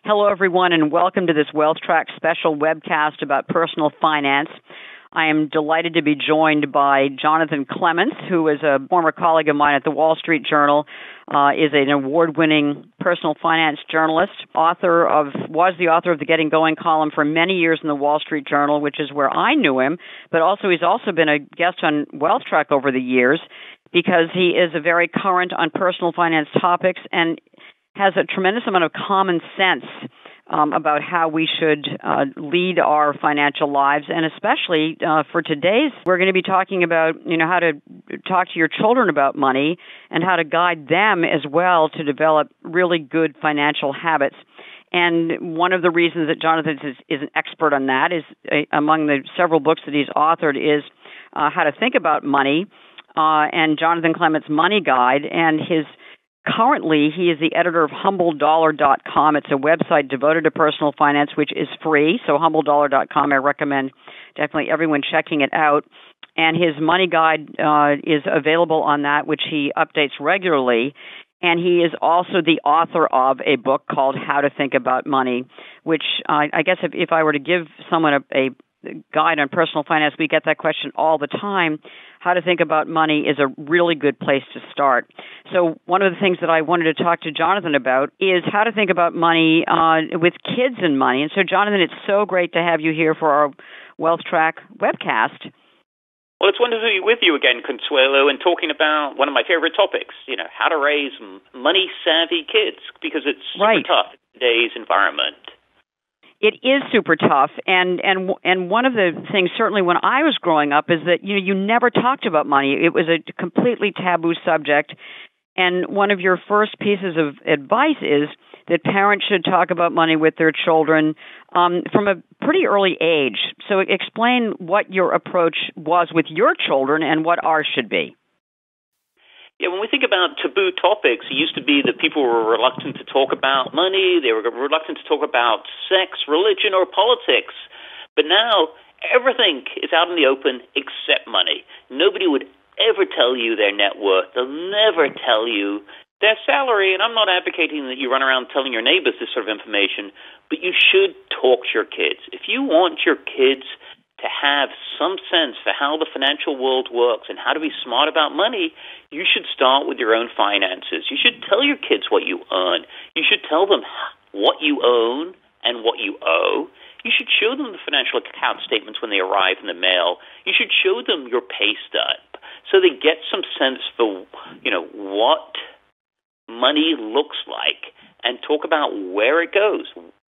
Hello, everyone, and welcome to this WealthTrack special webcast about personal finance. I am delighted to be joined by Jonathan Clements, who is a former colleague of mine at the Wall Street Journal, is an award-winning personal finance journalist, was the author of the Getting Going column for many years in the Wall Street Journal, which is where I knew him, but he's also been a guest on WealthTrack over the years because he is a very current on personal finance topics and has a tremendous amount of common sense about how we should lead our financial lives, and especially for today's, we're going to be talking about how to talk to your children about money and how to guide them as well to develop really good financial habits. And one of the reasons that Jonathan is an expert on that is among the several books that he's authored is How to Think About Money and Jonathan Clements' Money Guide, and currently, he is the editor of HumbleDollar.com. It's a website devoted to personal finance, which is free. So HumbleDollar.com, I recommend definitely everyone checking it out. And his Money Guide is available on that, which he updates regularly. And he is also the author of a book called How to Think About Money, which I guess if I were to give someone a guide on personal finance, we get that question all the time. How to think about money is a really good place to start. So one of the things that I wanted to talk to Jonathan about is how to think about money with kids and money. And so, Jonathan, it's so great to have you here for our WealthTrack webcast. Well, it's wonderful to be with you again, Consuelo, and talking about one of my favorite topics, how to raise money-savvy kids, because it's super tough in today's environment. It is super tough, and one of the things, certainly when I was growing up, is that you never talked about money. It was a completely taboo subject, and one of your first pieces of advice is that parents should talk about money with their children from a pretty early age. So explain what your approach was with your children and what ours should be. Yeah, when we think about taboo topics, it used to be that people were reluctant to talk about money, they were reluctant to talk about sex, religion, or politics. But now, everything is out in the open except money. Nobody would ever tell you their net worth. They'll never tell you their salary. And I'm not advocating that you run around telling your neighbors this sort of information, but you should talk to your kids. If you want your kids to have some sense for how the financial world works and how to be smart about money, you should start with your own finances. You should tell your kids what you earn. You should tell them what you own and what you owe. You should show them the financial account statements when they arrive in the mail. You should show them your pay stub so they get some sense for, what money looks like and talk about where it goes.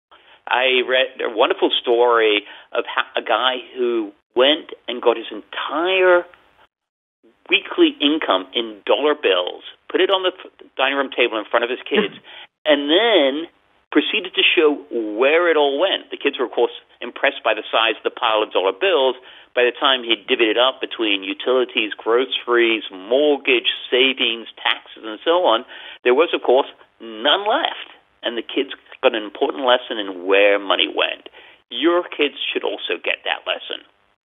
I read a wonderful story of a guy who went and got his entire weekly income in dollar bills, put it on the dining room table in front of his kids, and then proceeded to show where it all went. The kids were, of course, impressed by the size of the pile of dollar bills. By the time he'd divvied it up between utilities, groceries, mortgage, savings, taxes, and so on, there was, of course, none left. And the kids got an important lesson in where money went. Your kids should also get that lesson.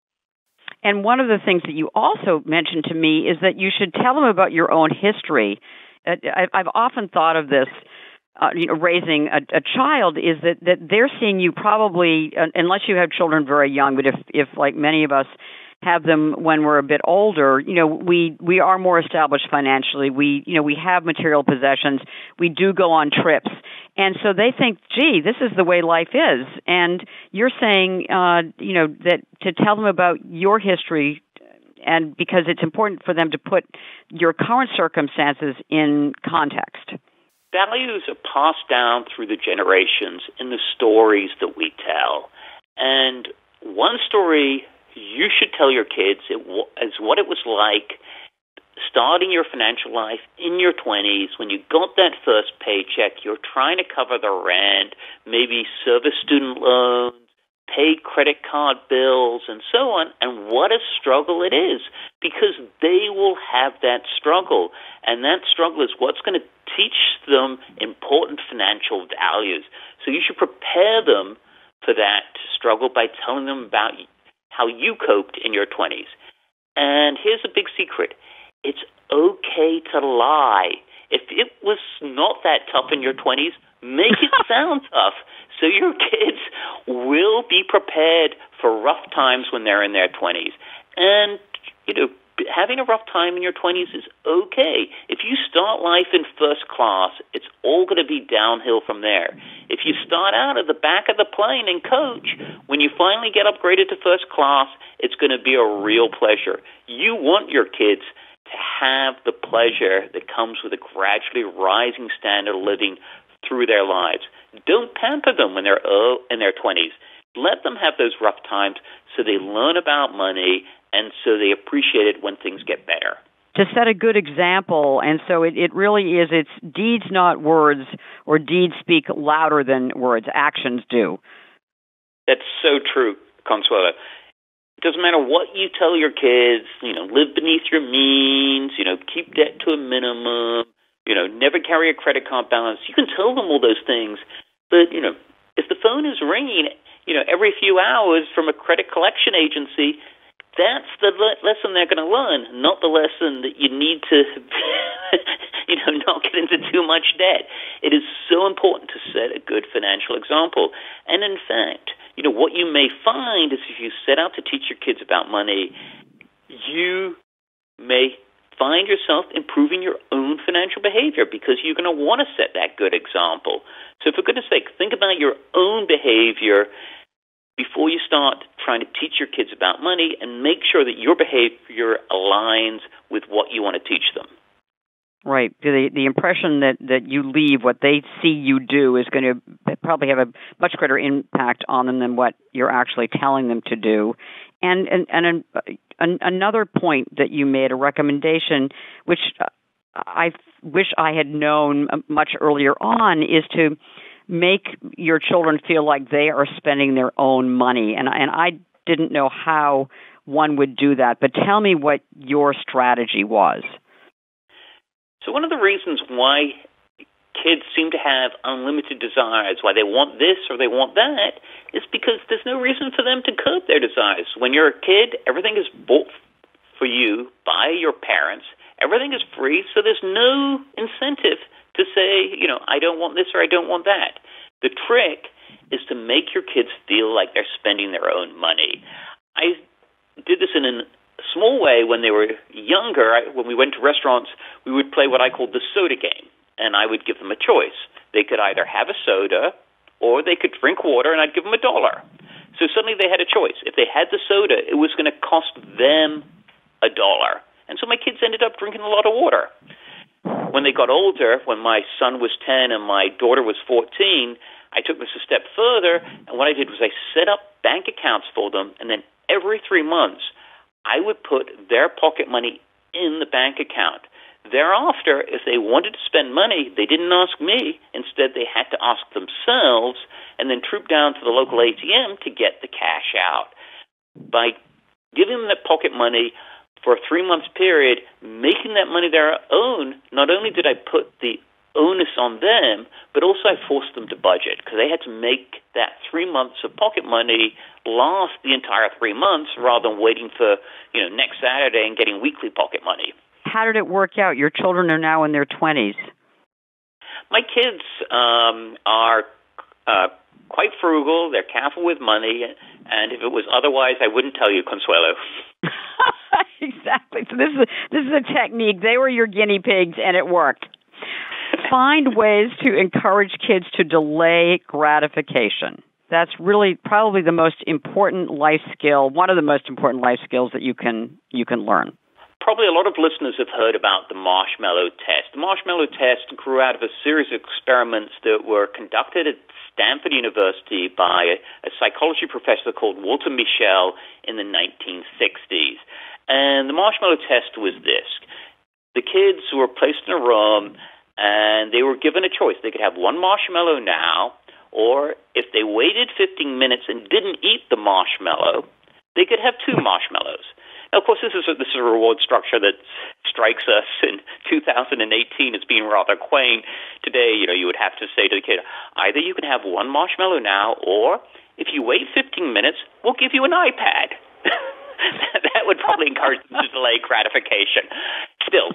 And one of the things that you also mentioned to me is that you should tell them about your own history. I've often thought of this, raising a child, is that they're seeing you probably, unless you have children very young, but if like many of us have them when we're a bit older, we are more established financially. We have material possessions. We do go on trips. And so they think, gee, this is the way life is. And you're saying, that to tell them about your history, and because it's important for them to put your current circumstances in context. Values are passed down through the generations in the stories that we tell. And one story you should tell your kids is what it was like starting your financial life in your 20s when you got that first paycheck. You're trying to cover the rent, maybe service student loans, pay credit card bills, and so on. And what a struggle it is, because they will have that struggle. And that struggle is what's going to teach them important financial values. So you should prepare them for that struggle by telling them about how you coped in your 20s. And here's a big secret. It's okay to lie. If it was not that tough in your 20s, make it sound tough. So your kids will be prepared for rough times when they're in their 20s. And, having a rough time in your 20s is okay. If you start life in first class, it's all going to be downhill from there. If you start out at the back of the plane and coach, when you finally get upgraded to first class, it's going to be a real pleasure. You want your kids to have the pleasure that comes with a gradually rising standard of living through their lives. Don't pamper them when they're in their 20s. Let them have those rough times so they learn about money and so they appreciate it when things get better. To set a good example, and so it really is, it's deeds, not words, or deeds speak louder than words. Actions do. That's so true, Consuelo. It doesn't matter what you tell your kids, live beneath your means, keep debt to a minimum, never carry a credit card balance. You can tell them all those things, but, if the phone is ringing, every few hours from a credit collection agency, that's the lesson they're going to learn, not the lesson that you need to, not get into too much debt. It is so important to set a good financial example. And in fact, what you may find is if you set out to teach your kids about money, you may find yourself improving your own financial behavior because you're going to want to set that good example. So for goodness sake, think about your own behavior before you start trying to teach your kids about money, and make sure that your behavior aligns with what you want to teach them. Right. The impression that you leave, what they see you do, is going to probably have a much greater impact on them than what you're actually telling them to do. And another point that you made, a recommendation, which I wish I had known much earlier on, is to make your children feel like they are spending their own money. And I didn't know how one would do that, but tell me what your strategy was. So one of the reasons why kids seem to have unlimited desires, why they want this or they want that, is because there's no reason for them to curb their desires. When you're a kid, everything is bought for you by your parents. Everything is free, so there's no incentive to say, I don't want this or I don't want that. The trick is to make your kids feel like they're spending their own money. I did this in a small way when they were younger. When we went to restaurants, we would play what I called the soda game, and I would give them a choice. They could either have a soda or they could drink water, and I'd give them $1. So suddenly they had a choice. If they had the soda, it was going to cost them $1. And so my kids ended up drinking a lot of water. When they got older, when my son was 10 and my daughter was 14, I took this a step further, and what I did was I set up bank accounts for them, and then every 3 months, I would put their pocket money in the bank account. Thereafter, if they wanted to spend money, they didn't ask me. Instead, they had to ask themselves and then troop down to the local ATM to get the cash out. By giving them that pocket money for a 3-month period, making that money their own, not only did I put the onus on them, but also I forced them to budget because they had to make that 3 months of pocket money last the entire 3 months rather than waiting for next Saturday and getting weekly pocket money. How did it work out? Your children are now in their 20s. My kids are quite frugal. They're careful with money, and if it was otherwise, I wouldn't tell you, Consuelo. Exactly. So this is a technique. They were your guinea pigs, and it worked. Find ways to encourage kids to delay gratification. That's really probably the most important life skill, one of the most important life skills that you can learn. Probably a lot of listeners have heard about the marshmallow test. The marshmallow test grew out of a series of experiments that were conducted at Stanford University by a psychology professor called Walter Mischel in the 1960s. And the marshmallow test was this. The kids were placed in a room and they were given a choice. They could have one marshmallow now, or if they waited 15 minutes and didn't eat the marshmallow, they could have 2 marshmallows. Now, of course, this is a reward structure that strikes us in 2018 as being rather quaint. Today, you would have to say to the kid, either you can have 1 marshmallow now, or if you wait 15 minutes, we'll give you an iPad. That would probably encourage them to delay gratification. Still,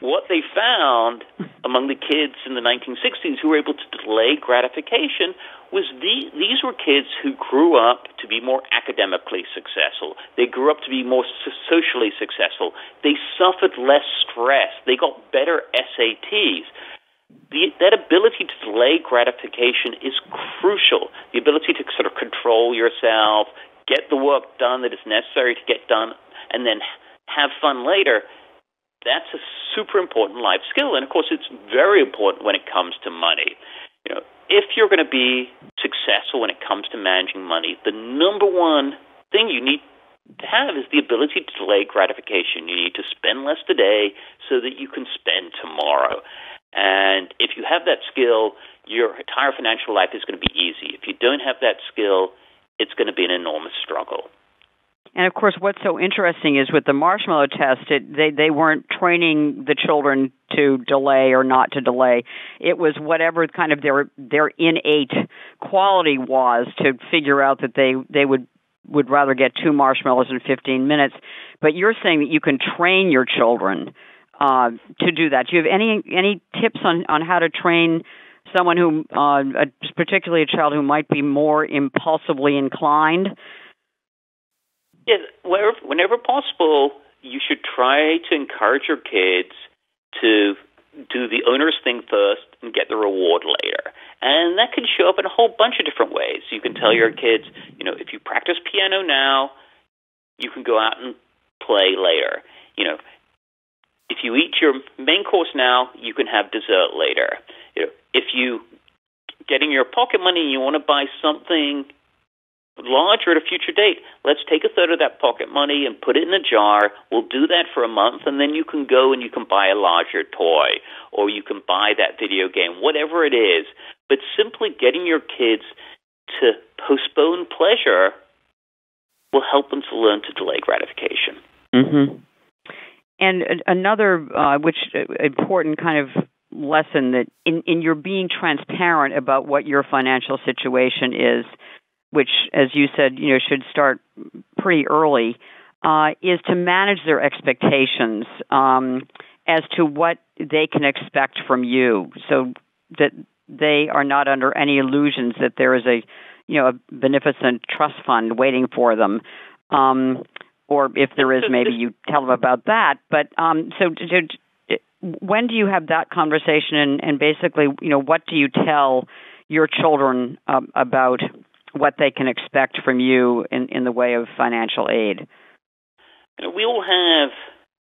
what they found among the kids in the 1960s who were able to delay gratification was these were kids who grew up to be more academically successful. They grew up to be more socially successful. They suffered less stress. They got better SATs. That ability to delay gratification is crucial. The ability to sort of control yourself, get the work done that is necessary to get done, and then have fun later. That's a super important life skill. And, of course, it's very important when it comes to money. If you're going to be successful when it comes to managing money, the number one thing you need to have is the ability to delay gratification. You need to spend less today so that you can spend tomorrow. And if you have that skill, your entire financial life is going to be easy. If you don't have that skill, it's going to be an enormous struggle. And, of course, what's so interesting is with the marshmallow test, they weren't training the children to delay or not to delay. It was whatever kind of their innate quality was to figure out that they would rather get 2 marshmallows in 15 minutes. But you're saying that you can train your children to do that. Do you have any tips on how to train someone who, particularly a child who might be more impulsively inclined? Yes, whenever possible, you should try to encourage your kids to do the onerous thing first and get the reward later. And that can show up in a whole bunch of different ways. You can tell your kids, if you practice piano now, you can go out and play later. If you eat your main course now, you can have dessert later. If you getting your pocket money and you want to buy something larger at a future date, let's take a third of that pocket money and put it in a jar. We'll do that for a month, and then you can go and you can buy a larger toy, or you can buy that video game, whatever it is. But simply getting your kids to postpone pleasure will help them to learn to delay gratification. Mm-hmm. And another important kind of lesson that in your being transparent about what your financial situation is, which, as you said, should start pretty early, is to manage their expectations as to what they can expect from you, so that they are not under any illusions that there is a beneficent trust fund waiting for them, or if there is, maybe you tell them about that. But when do you have that conversation, and basically, what do you tell your children about what they can expect from you in the way of financial aid? We all have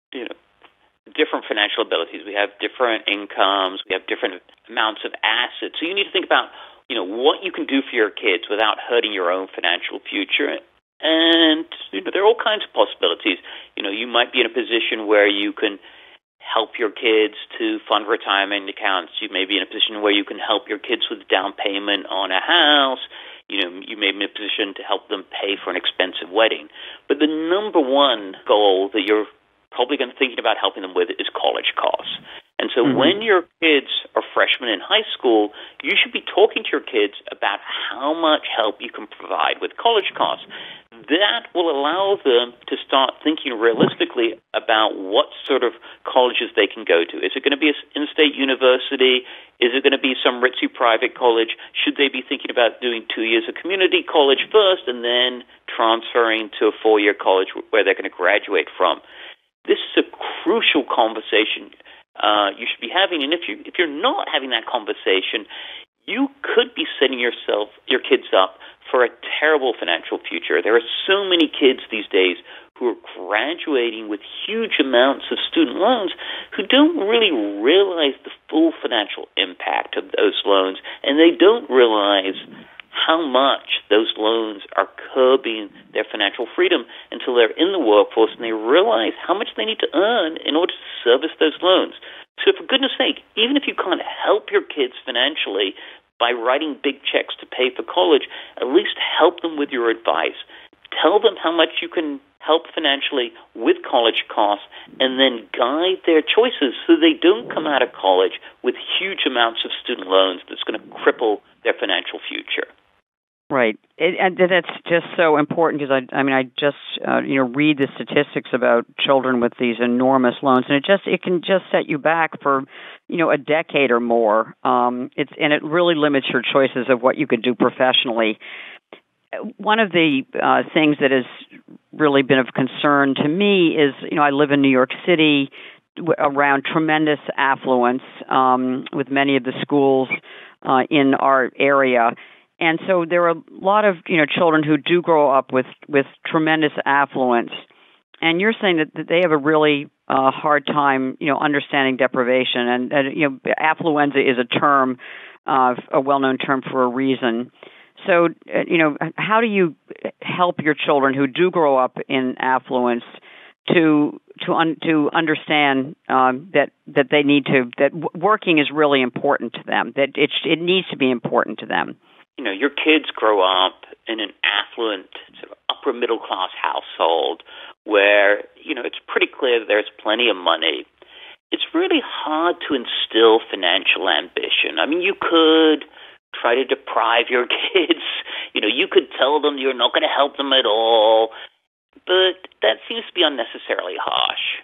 different financial abilities. We have different incomes. We have different amounts of assets. So you need to think about what you can do for your kids without hurting your own financial future. And there are all kinds of possibilities. You might be in a position where you can help your kids to fund retirement accounts. You may be in a position where you can help your kids with down payment on a house. You may be in a position to help them pay for an expensive wedding. But the number one goal that you're probably going to be thinking about helping them with is college costs. And so when your kids are freshmen in high school, you should be talking to your kids about how much help you can provide with college costs. That will allow them to start thinking realistically about what sort of colleges they can go to. Is it going to be an in-state university? Is it going to be some ritzy private college? Should they be thinking about doing 2 years of community college first and then transferring to a 4-year college where they're going to graduate from? This is a crucial conversation you should be having. And if you're not having that conversation, you could be setting your kids up for a terrible financial future. There are so many kids these days who are graduating with huge amounts of student loans who don't really realize the full financial impact of those loans, and they don't realize how much those loans are curbing their financial freedom until they're in the workforce and they realize how much they need to earn in order to service those loans. So for goodness sake, even if you can't help your kids financially by writing big checks to pay for college, at least help them with your advice. Tell them how much you can help financially with college costs, and then guide their choices so they don't come out of college with huge amounts of student loans that's going to cripple their financial future. Right. And that's just so important because I just read the statistics about children with these enormous loans, and it can just set you back for a decade or more. It really limits your choices of what you could do professionally. One of the things that has really been of concern to me is I live in New York City around tremendous affluence with many of the schools in our area. And so there are a lot of children who do grow up with tremendous affluence, and you're saying that they have a really hard time understanding deprivation, and affluenza is a well-known term for a reason. So how do you help your children who do grow up in affluence to understand that they need to, that working is really important to them, that it needs to be important to them? Your kids grow up in an affluent, sort of upper middle class household where, it's pretty clear that there's plenty of money. It's really hard to instill financial ambition. You could try to deprive your kids. You could tell them you're not going to help them at all, but that seems to be unnecessarily harsh.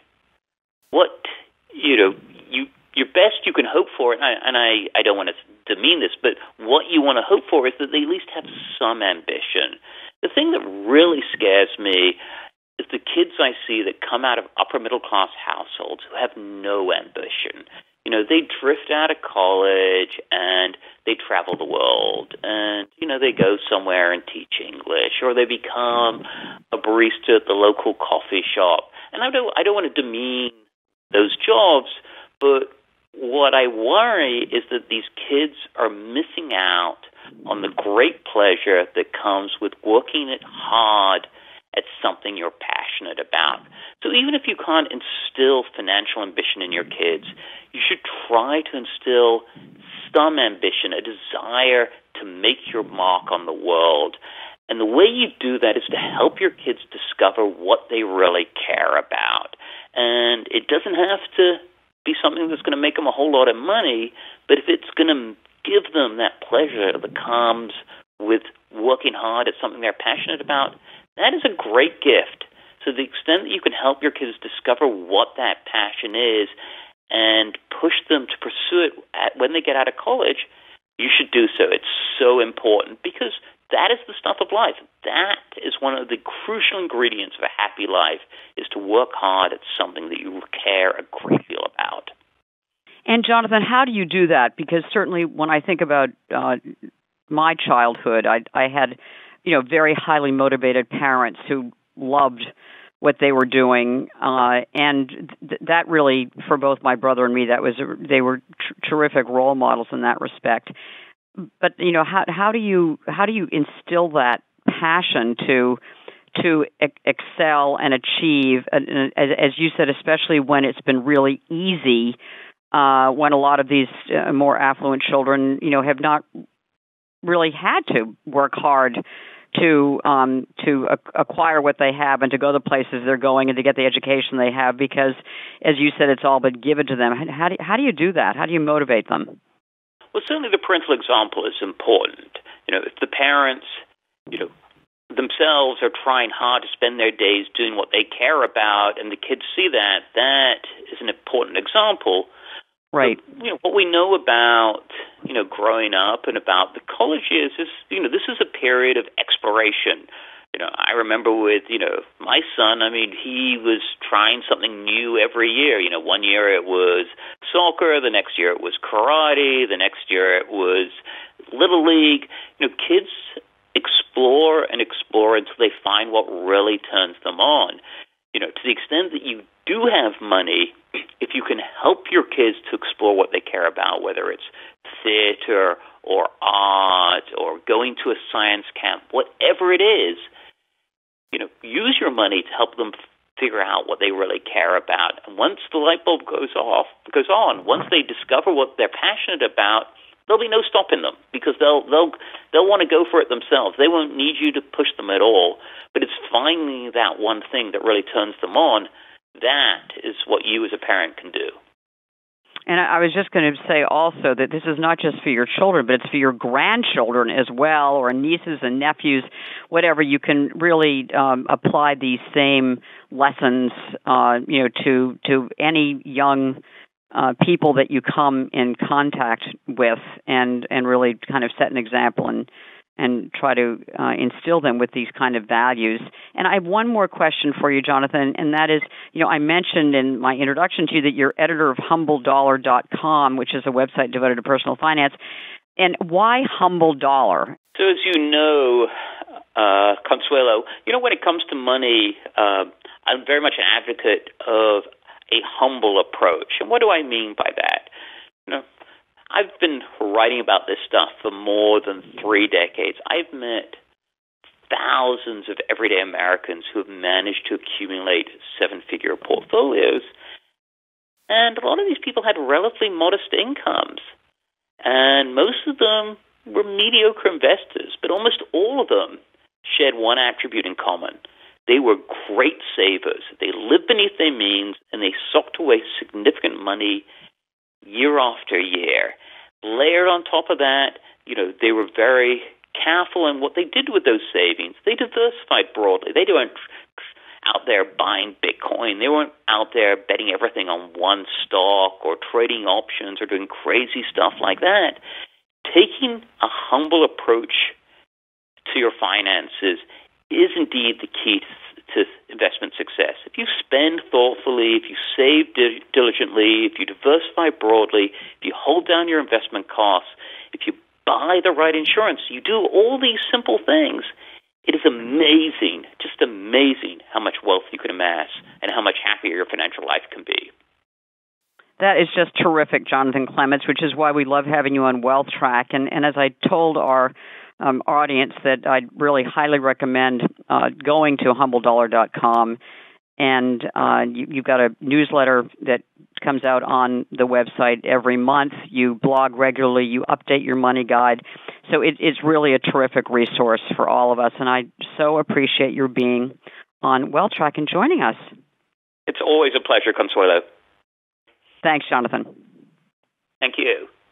Your best you can hope for, and I don't want to demean this, but what you want to hope for is that they at least have some ambition. The thing that really scares me is the kids I see that come out of upper middle class households who have no ambition. They drift out of college and they travel the world, and they go somewhere and teach English, or they become a barista at the local coffee shop. And I don't want to demean those jobs, but what I worry is that these kids are missing out on the great pleasure that comes with working it hard at something you're passionate about. So even if you can't instill financial ambition in your kids, you should try to instill some ambition, a desire to make your mark on the world. And the way you do that is to help your kids discover what they really care about. And it doesn't have to be something that's going to make them a whole lot of money, but if it's going to give them that pleasure that comes with working hard at something they're passionate about, that is a great gift. So the extent that you can help your kids discover what that passion is and push them to pursue it when they get out of college, you should do so. It's so important because that is the stuff of life. That is one of the crucial ingredients of a happy life, is to work hard at something that you care a great deal about. And Jonathan, how do you do that? Because certainly when I think about my childhood, I had very highly motivated parents who loved what they were doing, and that really, for both my brother and me, they were terrific role models in that respect. But how do you instill that passion to excel and achieve? As you said, especially when it's been really easy, when a lot of these more affluent children, have not really had to work hard to acquire what they have and to go the places they're going and to get the education they have, because, as you said, it's all been given to them. How do you do that? How do you motivate them? Well, certainly the parental example is important. If the parents, themselves are trying hard to spend their days doing what they care about, and the kids see that, that is an important example. Right. But, what we know about, growing up and about the college years is, this is a period of exploration. I remember with, my son, he was trying something new every year. One year it was soccer, the next year it was karate, the next year it was Little League. Kids explore and explore until they find what really turns them on. To the extent that you do have money, if you can help your kids to explore what they care about, whether it's theater or art or going to a science camp, whatever it is, use your money to help them figure out what they really care about. And once the light bulb goes on, once they discover what they're passionate about, there'll be no stopping them, because they'll want to go for it themselves. They won't need you to push them at all. But it's finding that one thing that really turns them on. That is what you as a parent can do. And I was just going to say also that this is not just for your children, but it's for your grandchildren as well, or nieces and nephews, whatever. You can really apply these same lessons, to any young people that you come in contact with, and really kind of set an example and try to instill them with these kind of values. And I have one more question for you, Jonathan, and that is, I mentioned in my introduction to you that you're editor of HumbleDollar.com, which is a website devoted to personal finance. And why Humble Dollar? So as you know, Consuelo, when it comes to money, I'm very much an advocate of a humble approach. And what do I mean by that? I've been writing about this stuff for more than 3 decades. I've met thousands of everyday Americans who have managed to accumulate 7-figure portfolios. And a lot of these people had relatively modest incomes. And most of them were mediocre investors, but almost all of them shared one attribute in common. They were great savers. They lived beneath their means, and they socked away significant money year after year. Layered on top of that, they were very careful in what they did with those savings. They diversified broadly. They weren't out there buying Bitcoin. They weren't out there betting everything on one stock or trading options or doing crazy stuff like that. Taking a humble approach to your finances is indeed the key to investment success. If you spend thoughtfully, if you save diligently, if you diversify broadly, if you hold down your investment costs, if you buy the right insurance, you do all these simple things, it is amazing, just amazing how much wealth you can amass and how much happier your financial life can be. That is just terrific, Jonathan Clements, which is why we love having you on WealthTrack. And as I told our audience, that I'd really highly recommend going to HumbleDollar.com, and you've got a newsletter that comes out on the website every month. You blog regularly. You update your money guide. So it's really a terrific resource for all of us, and I so appreciate your being on WealthTrack and joining us. It's always a pleasure, Consuelo. Thanks, Jonathan. Thank you.